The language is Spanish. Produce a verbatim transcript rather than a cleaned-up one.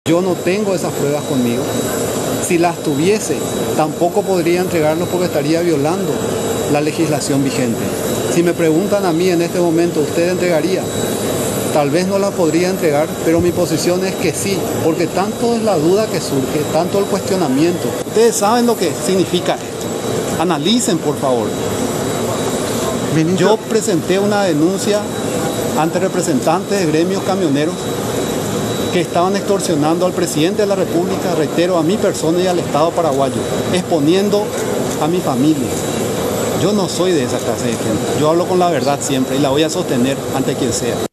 Yo no tengo esas pruebas conmigo. Si las tuviese, tampoco podría entregarlos porque estaría violando la legislación vigente. Si me preguntan a mí en este momento, ¿usted entregaría? Tal vez no la podría entregar, pero mi posición es que sí, porque tanto es la duda que surge, tanto el cuestionamiento. Ustedes saben lo que significa esto. Analicen, por favor. Yo presenté una denuncia ante representantes de gremios camioneros que estaban extorsionando al presidente de la República, reitero, a mi persona y al Estado paraguayo, exponiendo a mi familia. Yo no soy de esa clase de gente. Yo hablo con la verdad siempre y la voy a sostener ante quien sea.